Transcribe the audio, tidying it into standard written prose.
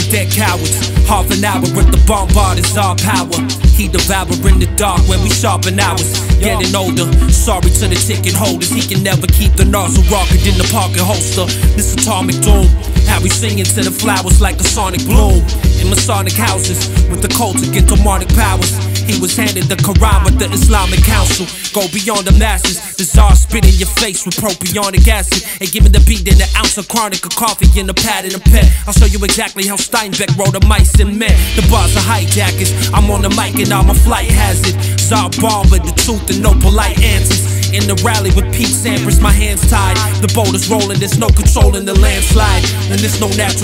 dead cowards. Half an hour with the bombard is our power. He devouring the dark when we sharpen ours. Getting older, sorry to the ticket holders. He can never keep the nozzle rocket in the pocket holster. This atomic doom, how we singing to the flowers like a sonic bloom. In Masonic houses, with the cultic and demonic powers. He was handed the Quran with the Islamic Council. Go beyond the masses, the Tsar spit in your face with propionic acid. And give me the beat and an ounce of chronic, a coffee in a pad and a pen. I'll show you exactly how Steinbeck wrote the mice and men. The bars are hijackers, I'm on the mic and I'm a flight hazard. TSAR Bomba, the truth and no polite answers. In the rally with Pete Sampras, my hands tied. The boat is rolling, there's no controlling the landslide. And there's no natural